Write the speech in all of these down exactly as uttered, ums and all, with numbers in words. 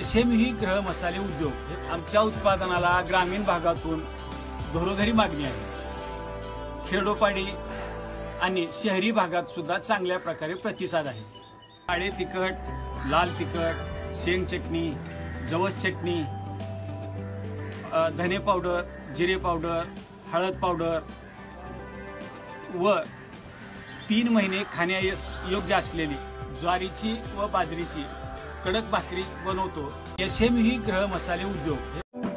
SME गृह मसाले उद्योग हे आमच्या उत्पादनाला ग्रामीण भागातून घरोघरी मागणी आहे. खेडोपाडी आणि शहरी भागात सुद्धा चांगल्या प्रकारे प्रतिसाद आहे. काळे तिखट, लाल तिखट, शेंग चटणी, जवस चटणी, धने पावडर, जिरे पावडर, हळद पावडर व तीन महिने खाण्यायोग्य असलेली ज्वारीची व बाजरीची कडक भाकरी बनवतो. एसएमई गृह मसाले उद्योग.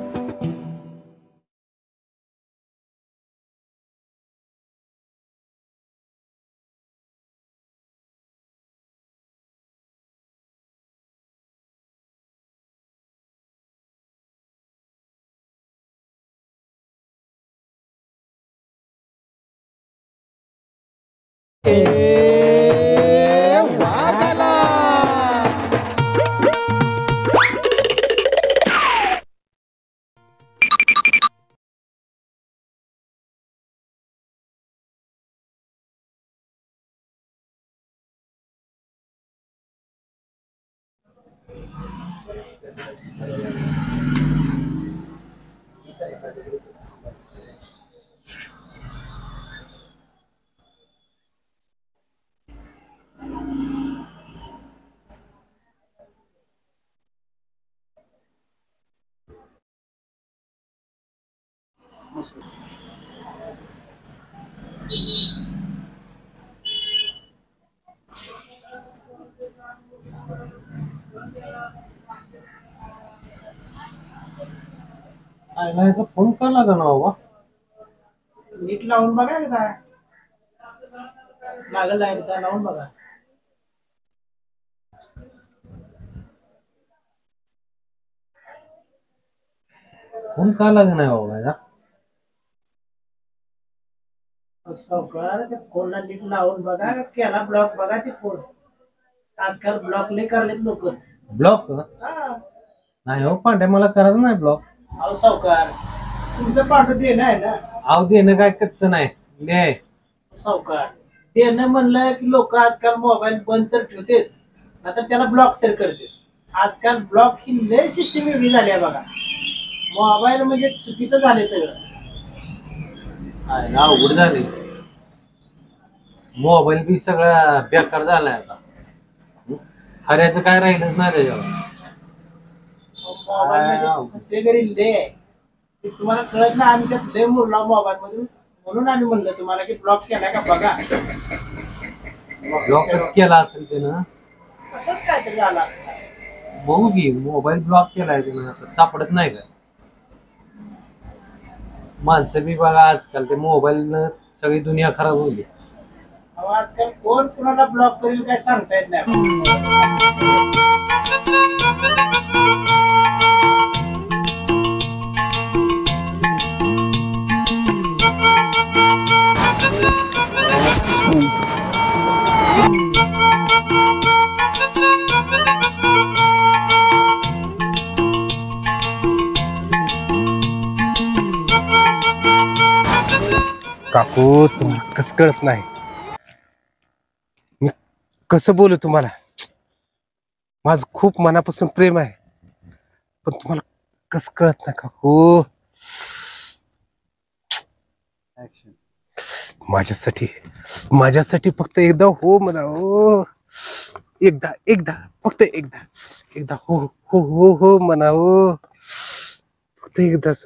आयलाचा फोन का लागा ना बाबा? नीट लावून बघा एकदा. लागल एकदा लावून बघा. फोन का लागा नाही बाबा याचा? सावकार ते फोनला नीट लावून बघा. केला ब्लॉक बघा ते फोन. आजकाल ब्लॉक लय करलेत लोक. ब्लॉक हा नाही हो पांड्या, मला करायचं नाही ब्लॉक. अहो सावकार तुमचं पाठवून देणं आहे ना. आव देणं काय कच्च नाही ने सावकार. देणं म्हणलं की लोक आजकाल मोबाईल बंद तर ठेवतात, आता त्याला ब्लॉक तर करते. आजकाल ब्लॉक ही लय सिस्टीम वेगळी झाली आहे बघा. मोबाईल म्हणजे चुकीचं झाले सगळं. अवघड झाली. मोबाईल बी सगळा बेकार झालाय आता. हऱ्याचं काय राहिलंच नाही त्याच्यावर. मोबाईल कसे घरी लय आहे ते तुम्हाला कळत ना. आम्ही त्यात लय मोडला मोबाईल मधून, म्हणून आम्ही म्हणलं तुम्हाला की ब्लॉक केलाय का बघा. ब्लॉकच केला असेल त्यानं. असंच काय तरी झालं असतं. बघू की मोबाईल ब्लॉक केलाय त्यानं, आता सापडत नाही का. माणसं बी बघा आजकाल ते मोबाईल सगळी दुनिया खराब होईल. आजकाल कोण कुणाला ब्लॉक करेल काय सांगता येत नाही. काकू तुम्हाला कसं कळत नाही. मी कसं बोलू तुम्हाला. माझं खूप मनापासून प्रेम आहे, पण तुम्हाला कसं कळत नाही काकू. माझ्यासाठी माझ्यासाठी फक्त एकदा हो म्हणा. हो एकदा एकदा फक्त एकदा एकदा हो हो हो हो म्हणा. हो फक्त एकदाच.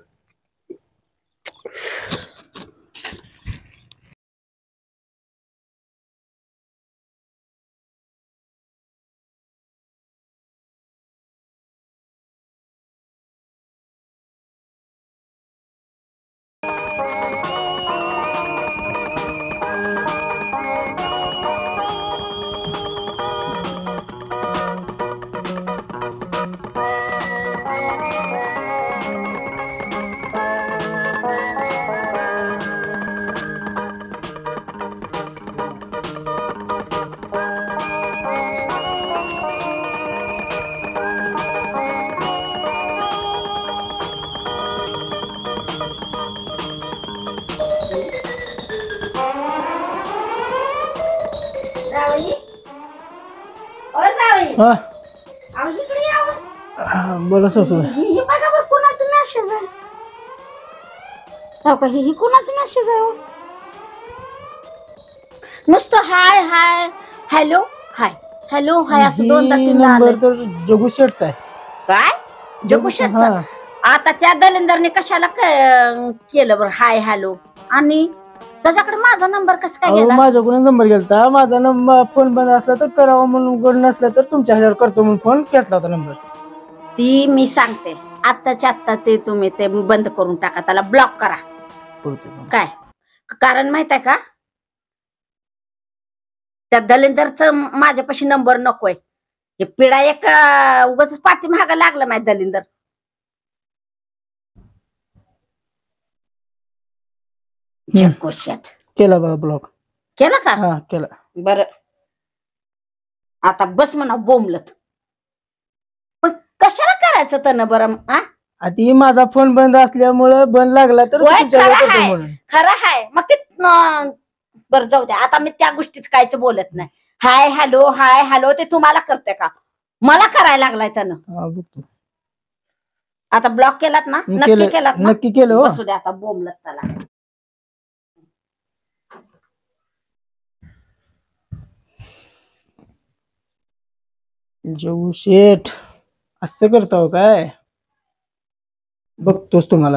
हा, बोला सासू. ही बघा कोणाचं मेसेज आहे हो का ही कोणाचं मेसेज आहे हो? नुसतं हाय hi hello hi hello hi असं दोनदा तीनदा नंबर आलंय. तर जगू शेटचा आहे. काय जगुशेटचा हा. आता त्या दलिंदरने कशाला क- केलं बरं हाय हॅलो आणि त्याच्याकडे माझा नंबर कसं काय अहो, गेला माझ्याकडून नंबर गेलता. माझा नंबर फोन बंद असला तर करावा म्हणून उघड नसला तर तुमच्या ह्याच्यावर करतो म्हणून फोन घेतला होता नंबर. ती मी सांगते आत्ताच्या आत्ता ते तुम्ही ते बंद करून टाका त्याला ब्लॉक करा. काय कारण माहित आहे का त्या दलिंदरचं माझ्यापाशी नंबर नकोय. हे पिढा एक उगाच पाठी महागा लागला माहित दलिंदर. जगुशेट केला बाबा ब्लॉक. केला का हा केला. बर आता बस म्हणा बोंबलत पण कशाला करायचं त्यानं बरं आ आधी माझा फोन बंद असल्यामुळं बंद लागला तर होय, तुमच्या खरं ह्याच्यावर करतो आहे. म्हणून. खरं आहे मग ते अं, बरं जाऊ द्या आता मी त्या गोष्टीत कायच बोलत नाही. हाय हॅलो हाय हॅलो ते तुम्हाला करते का मला करायला लागलाय त्यानं. हा, बघतो. आता ब्लॉक केलात ना मी नक्की केलं- केलात ना नक्की केलं हो. बसू द्या आता बोंबलत त्याला. जगू शेठ असं करता हो काय बघतोच तुम्हाला.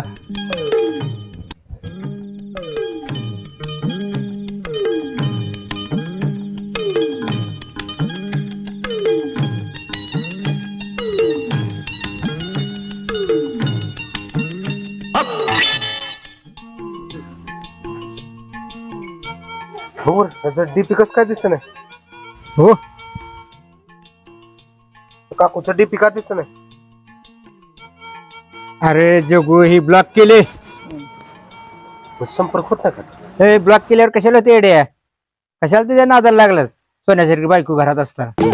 हो डीपी कसं काय दिसत नाही हो काकूचं डीपी का दिसत नाही. अरे जगू ही ब्लॉक केले संपर्क होत नाही का. हे ब्लॉक केल्यावर कशाला ते येड्या कशाला तुझ्या नादाला लागलं सोन्यासारखी बायको घरात असताना.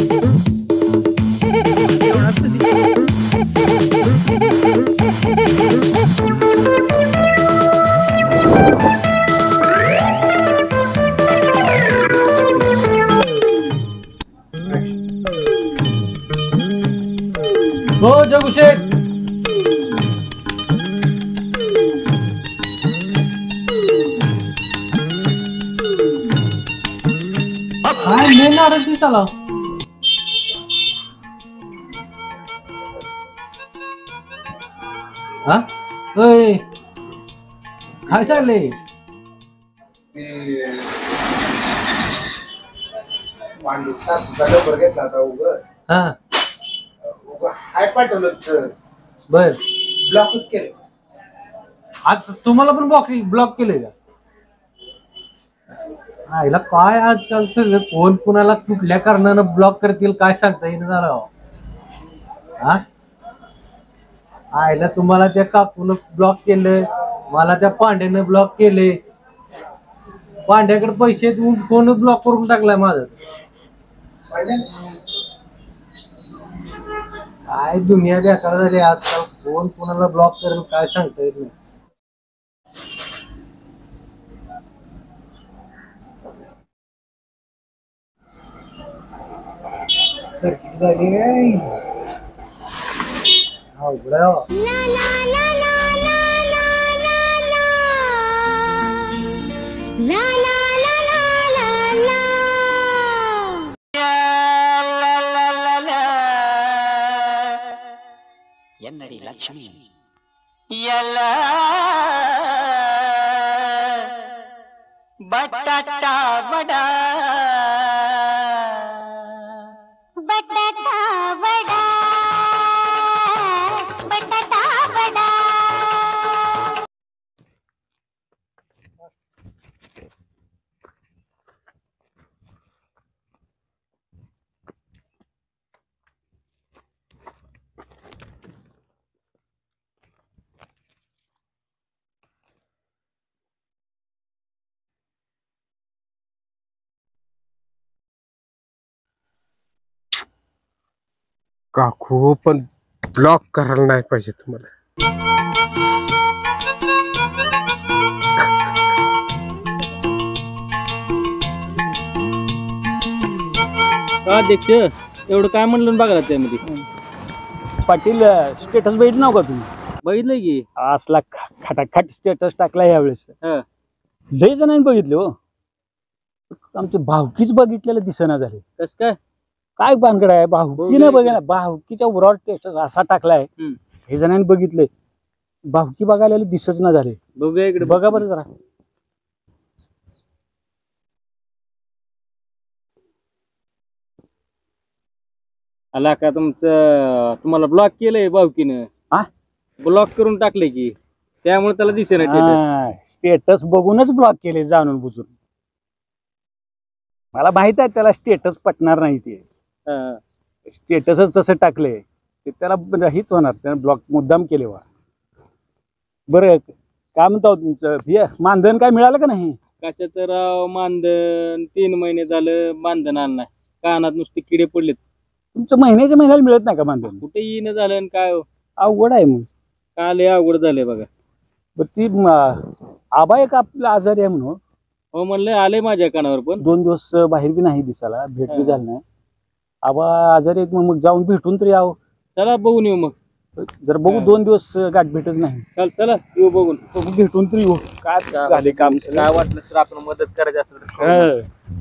हो जगुशेठ काय मेन नाराज दिसाला. हा होय काय चाललंय. हा हाय पाठवलं बर ब्लॉकच केलं. आज तुम्हाला पण ब्लॉक ब्लॉक केलंय का. आईला काय आजकाल सगळं कोण कुणाला कुठल्या कारणानं ब्लॉक करतील काय सांगता येईल झालं. हा आईला तुम्हाला त्या काकून ब्लॉक केलं मला त्या पांड्यानं ब्लॉक केले. पांड्याकडे पैसे देऊन फोन ब्लॉक करून टाकलाय माझं. काय दुनिया बेकार झाली आजकाल कोण कुणाला ब्लॉक करेल काय सांगता येत नाही. सर्किट झाली काय अवघड आहे हो. ಎನ್ನಡಿ ಲಕ್ಷ್ಮಿ ಎಲ್ಲ ಬಟಾಟ ಬಡ ಬಟಾಟಾ ವಡ ಬಟಾಟಾ ವಡ काकू पण ब्लॉक करायला नाही पाहिजे तुम्हाला. अध्यक्ष एवढं काय म्हणलं बघा त्यामध्ये पाटील स्टेटस बघितलं नाव का तुम्ही? बघितलंय की. असला ख- खटाखट स्टेटस टाकला यावेळेस. हं. लय जणांनी बघितले हो. आमचे भावकीच बघितलेलं दिसेना झाले. कस काय? काय भानगड आहे भावकीनं बघूया बघा भावकीच्या उरावर स्टेटस असा टाकलाय. हम्म. हे जणांनी बघितले भावकी बघायला दिसच ना झाले. बघूया इकडे. बघा बरं जरा. आला का तुमचं तुम्हाला ब्लॉक केलंय भावकीनं. हा? ब्लॉक करून टाकले की त्यामुळे त्याला दिसेना status. स्टेटस बघूनच ब्लॉक केले जाणून बुजून. मला माहित आहे त्याला स्टेटस पटणार नाही ते. हं. स्टेटसच तसं टाकले ते त्याला हीच होणार. त्याने ब्लॉक मुद्दाम केले वा. बरं काय म्हणतो तुमचं हे मानधन काय मिळालं का नाही? कशाचं राव मानधन? तीन महिने झालं मानधन आलं नाही. कानात नुसते किडे पडलेत. तुमचं महिन्याच्या महिन्याला मिळत नाही का मानधन? कुठे येणं झालं आणि काय हो? अवघड आहे मग. काल हे अवघड झालंय बघा. बरं ती म, आबा एक आपला आजारी आहे म्हणून हो म्हणलं आलंय माझ्या कानावर पण. दोन दिवस बाहेर बी नाही दिसायला भेट बी हा. झाली नाही. आबा आजारी आहेत मग मग जाऊन भेटून तरी यावं. चला बघून येऊ मग. जर बघू हा. दोन दिवस गाठ भेटच नाही. चल चला येऊ बघून. बघू भेटून तरी येऊ. काय झाले काम काय वाटलं तर आपण मदत करायची असेल तर करू. हं.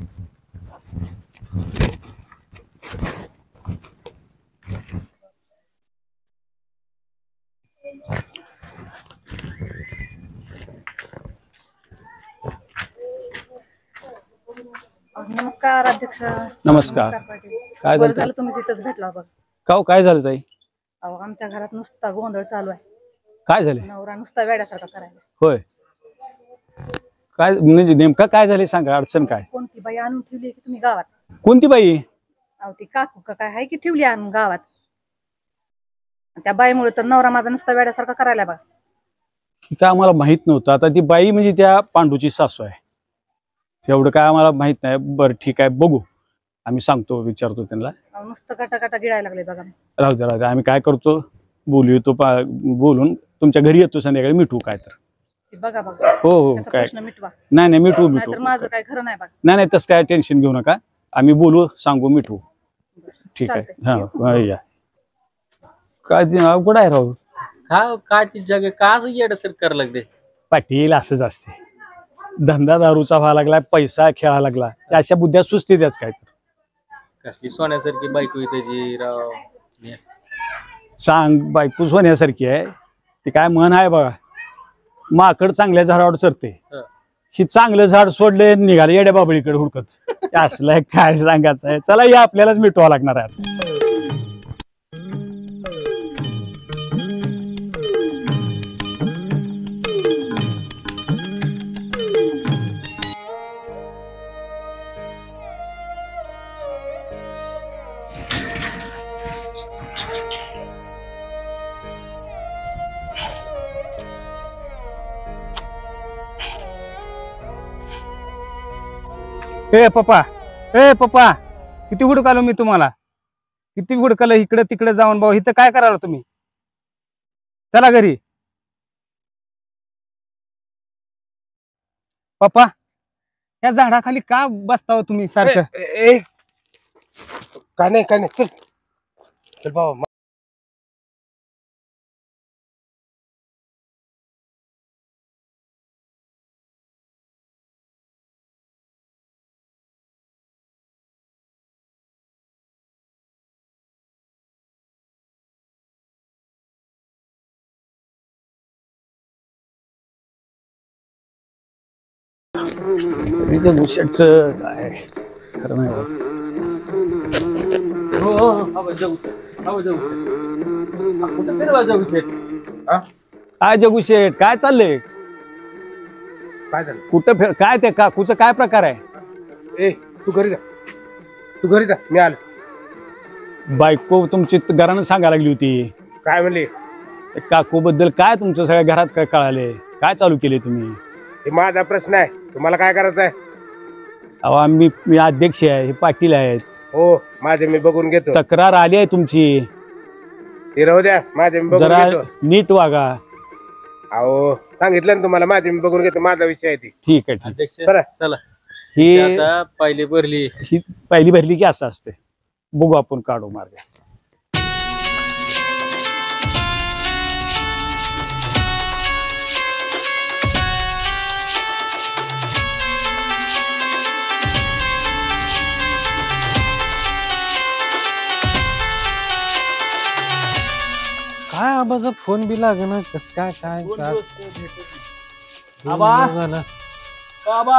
नमस्कार अध्यक्ष. नमस्कार. पाटील. काय बरं झालं झालं तुम्ही तिथंच भेटला बघ. का हो, काय झालं ताई? अहो आमच्या घरात नुसता गोंधळ चालू आहे. काय झाले? नवरा नुसता वेड्यासारखा करायला. होय. काय म्हणजे नेमका काय झाले सांगा. अडचण काय? कोणती बाई आणून ठेवली की तुम्ही गावात? कोणती बाई? अहो ती काकू का काय आहे की ठेवली आणून गावात. त्या बाईमुळे तर नवरा माझा नुसता वेड्यासारखा करायला बघा. की काय आम्हाला माहित नव्हतं. आता ती बाई म्हणजे त्या पांडूची सासू आहे. एवढं काय आम्हाला माहित नाही. बरं ठीक आहे बघू. आम्ही सांगतो विचारतो त्यांना. अहो नुसतं काटा काटा गिळायला लागले बघा. राहू द्या राहू द्या. आम्ही काय करतो बोलू येतो पा- बोलून तुमच्या घरी येतो संध्याकाळी मिठू काय तर. ते बघा बघा. हो हो त्याचा काय प्रश्न मिटवा. नाही नाही मिठू मिठू. नाहीतर माझं काय खरं नाही बघा. नाही नाही तसं काय टेन्शन घेऊ नका. आम्ही बोलू सांगू मिठू. ठीक आहे. चालतंय. हा या. काय ते अवघड आहे राहू. हा काय ती जग का असं येडसर करायला लागले. पाटील असंच असते. धंदा दारूचा व्हायला लागला पैसा खेळायला लागला अशा बुद्ध्या सुस्ती द्याच काय तर. कसली सोन्यासारखी बायको आहे त्याची राव. सांग बायको होण्यासारखी आहे. ती काय म्हण आहे बघा. माकड चांगल्या झाडावर चरते. हं. ही चांगलं झाड सोडले निघाले येड्या बाबळीकडे हुडकत. असलं काय सांगायचं आहे. चला या आपल्यालाच मिटवावं लागणार आहे. ए पप्पा ए पप्पा किती हुडकालो मी तुम्हाला. किती हुडकलं इकडे तिकडे जाऊन भाऊ. इथं काय करायला तुम्ही? चला घरी. पप्पा या झाडाखाली का बसता हो तुम्ही सारखं? ए, ए, काय नाही काय नाही. चल चल बाबा. शेटचं काय खरं नाही बा. हो हो हो जाऊ हो जाऊ. कुठं फिरवा जाऊ शेठ. काय जगू शेठ काय चाललंय? काय झालं? कुठं फिर काय ते काकूचं काय प्रकार आहे? ए तू घरी जा. तू घरी जा. मी आलो. बायको तुमची घरानं सांगायला लागली होती. काय म्हणले? काकू बद्दल काय तुमचं सगळ्या घरात काय कळाले? काय चालू केले तुम्ही? हे माझा प्रश्न आहे. तुम्हाला काय करायचं आहे? अहो आम्ही मी अध्यक्ष आहे. हे पाटील आहेत. हो माझे मी बघून घेतो. तक्रार आली आहे तुमची. ते राहू द्या. माझे मी बघून जरा घेतो. नीट वागा. अहो सांगितलं ना तुम्हाला. माझे मी बघून घेतो. माझा विषय आहे ती. ठीक आहे ठीक. अध्यक्ष चला. चला. ही आता पहिली भरली. ही पहिली भरली की असं असते. बघू आपण काढू मार्ग. काय आबाचा फोन बी लागेना कस काय काय दोन काय? दिवस भेटत नाही. आबा आबा झालं आबा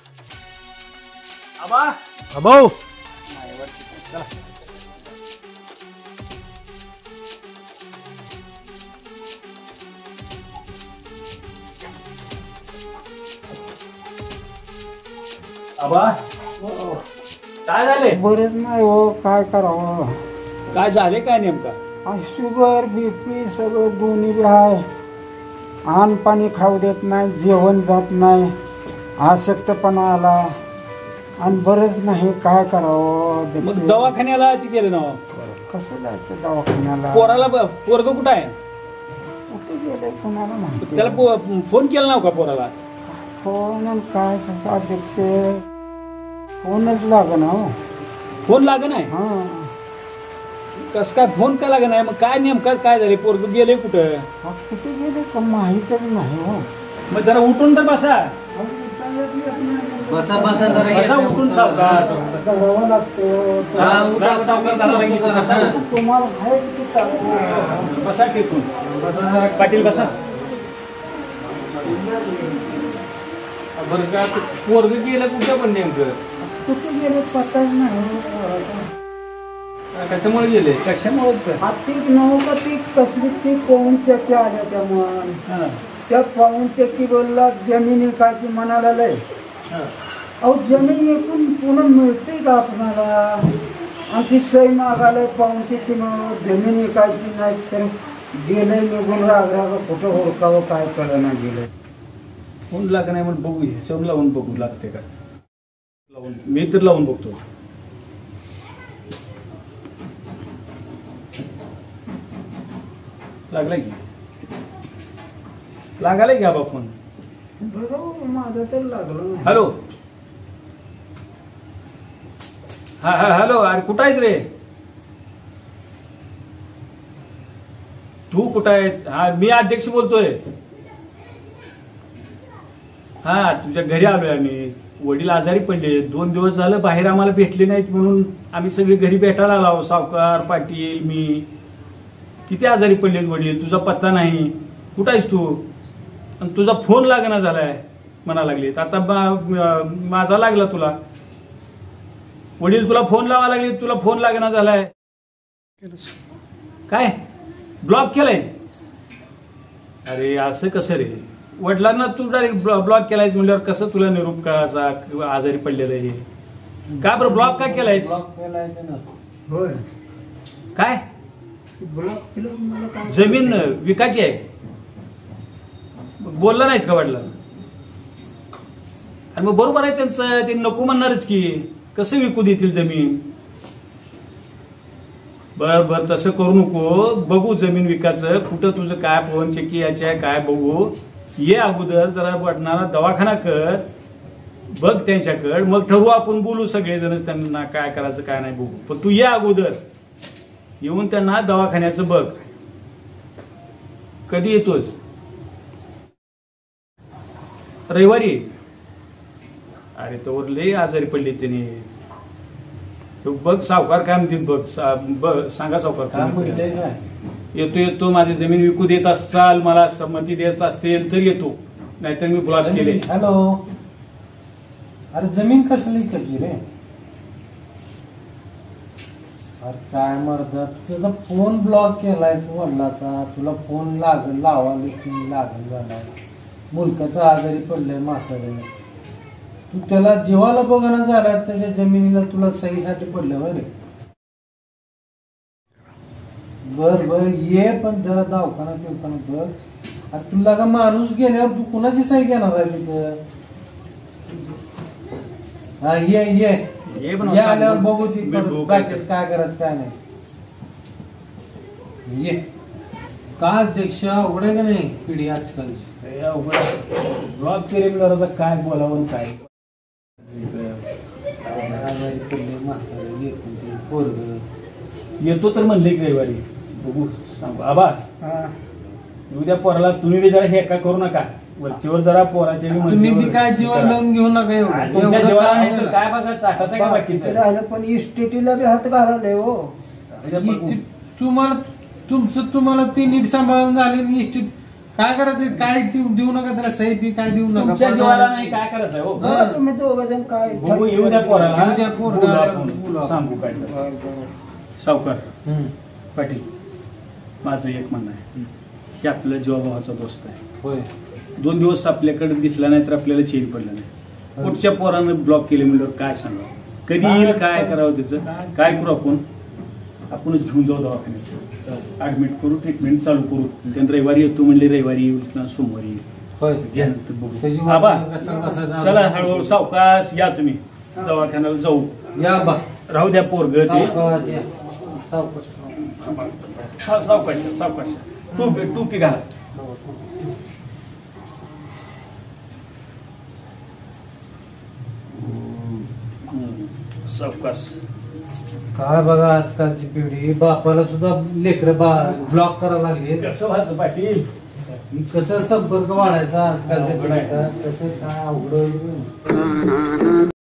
आबा अभाऊ नाही वाटतं. चला. आबा काय झाले बरेच नाही हो, काय करावं. काय झाले काय नेमका आणि शुगर बीपी सगळं दोन्ही बी आहे. अन्न पाणी खाऊ देत नाही, जेवण जात नाही, आसक्तपणा आला आणि बरंच नाही. काय करावं. मग दवाखान्याला ती गेले ना कसं जायचं दवाखान्याला. पोराला पोरग कुठं आहे कुठे गेले कोणाला माहिती. त्याला पो- फोन केला नाव का पोराला फोन काय अध्यक्ष फोनच लागना हो. फोन लाग नाही हा कस काय फोन का लाग नाही मग काय नेमकं काय झाले पोरग गेले कुठं हा, कुठे गेले का माहीतच नाही हो. मग जरा उठून तर बसा बसा बसा जरा बसा उठून सावकाश करावं लागतं. हा, उठा, सावकाश झाला लागेल. बसा. तुम्हाला आहे किती ताकद. बसा टेकून बसा जरा. पाटील बसा बरं का पोरग गेलं कुठं पण नेमकं कुठे गेले पत्ताच नाही हो. कशामुळे गेले कशामुळे आर्थिक नव्हतं ती कसली ती पाहून चक्की आल्या त्या मन त्या पाहून चक्की बोलला जमीन विकायची म्हणाला लय. अहो जमीन विकून पुन्हा मिळते का आपणाला. आणि ती सही मागायला पाहून चक्की जमीन विकायची नाही तर गेलंय निघून राग राग कुठं हुडकावं काय कळलं नाही गेलंय. फोन लाग नाही म्हणून बघू ह्याच्यावर लावून बघू लागते का लावून मी तर लावून बघतो लागला की लागायला की आबा फोन बरोबर माझं तर लागलं नाही. हॅलो हा हा हॅलो अरे कुठं आहेस रे तू कुठं आहे हा मी अध्यक्ष बोलतोय हा तुमच्या घरी आलोय आम्ही वडील आजारी पडले दोन दिवस झालं बाहेर आम्हाला भेटले नाहीत म्हणून आम्ही सगळे घरी भेटायला आलो सावकार पाटील मी किती आजारी पडलेत वडील तुझा पत्ता नाही कुठं आहेस तू आणि तुझा फोन लागना झालाय म्हणा लागलेत आता माझा लागला तुला वडील तुला फोन लावा लागले तुला फोन लागना झालाय काय ब्लॉक केलाय अरे असं कसं रे वडिलांना तू डायरेक्ट ब्लॉक केलायस म्हणल्यावर कसं तुला निरोप करायचा आजारी पडलेलं हे का बरं ब्लॉक का केलायस ब्लॉक केलाय ना होय काय ब्लॉक केलं मला काय जमीन विकायची आहे बोलला नाहीस का वडिला आणि मग बरोबर आहे त्यांचं ते नको म्हणणारच की कसं विकू देतील जमीन बर बर तसं करू नको बघू जमीन विकायचं कुठं तुझं काय पवन चक्की याची आहे काय बघू ये अगोदर जरा वडिलांना दवाखाना कर बघ त्यांच्याकडे मग ठरवू आपण बोलू सगळेजण त्यांना काय करायचं काय नाही बघू पण तू ये अगोदर येऊन त्यांना दवाखान्याचं बघ कधी येतोस रविवारी अरे तो लय आजारी पडली त्याने तो बघ सावकार काय म्हणतील बघ बघ सांगा सावकार काय म्हणते येतो येतो माझी जमीन विकू देत असताल मला संमती देत असतील तर येतो नाहीतर मी ब्लॉक केले हॅलो अरे जमीन कशाला इकायची रे अरे काय मर्दा तुझा फोन ब्लॉक केलाय वडिलाचा तुला फोन लाग लावायला की लागून झालाय मुलकाचं आजारी पडलंय म्हातारे तू त्याला जीवाला बघायला झाला त्याच्या जमिनीला तुला सहीसाठी पडलं बरे बर बर ये पण जरा दवाखाना फिरताना बघ अरे तुला का माणूस गेल्यावर तू कुणाची सही घेणार आहे तिथं हा ये ये ये पण ये आल्यावर बघू ती मी परत बघू बाकीच काय करायचं काय नाही ये का अध्यक्ष अवघड का नाही पिढी आजकालची ब्लॉक केले जरा काय बोलावं काय येतो तर म्हणले की रविवारी बघू सांगू आबा उद्या पोराला तुम्ही बी जरा हे का करू नका वरचीवर जरा पोराचे तुम्ही बी काय जीवन लावून घेऊ नका एवढं तुमच्या एवढं जीवाला काय आहे तर काय बघा चाटायचं का बाकीचं राहिलं पण इस्टेटीला बी हात घालायला हो इस्टेट- तुम्हाला तुमचं तुम्हाला ती नीट सांभाळून झाली इष्टीत काय करायचं काय देऊ देऊ नका त्याला सही बी काय देऊ नका तुमच्या जीवाला नाही काय करायचं हो हा, तुम्ही दोघं जण काय बघू येऊ द्या पोराला येऊ द्या पोराला. बोलू आपण. बोलू आपण. सांगू काय तर. सावकार हम्म. पाटील माझं एक म्हणणं आहे की आपला जीवाभावाचा दोस्त आहे होय दोन दिवस आपल्याकडे दिसला नाही तर आपल्याला चेन पडलं नाही कुठच्या पोरानं ब्लॉक केले म्हणल्यावर काय सांगावं कधी येईल काय करावं त्याचं काय करू आपण आपणच घेऊन जाऊ दवाखान्यात ऍडमिट करू ट्रीटमेंट चालू करू त्यानंतर रविवारी येतो म्हणले रविवारी येऊ ना सोमवारी येईल होय त्यानंतर बघू त्याची आबा वाट कसं- कसं- चला हळूहळू सावकाश या तुम्ही दवाखान्याला जाऊ या बा राहू द्या पोरग ते सावकाश या. सावकाश. साव- सावकाश सावकाश टोपी टोपी घाला हम्म. सावकाश काय बघा आजकालची पिढी बापाला सुद्धा लेकर ब्लॉक करायला लागले कसं व्हायचं पाटील कसं संपर्क वाढायचा आजकालच्या पिढीचा कसं काय अवघड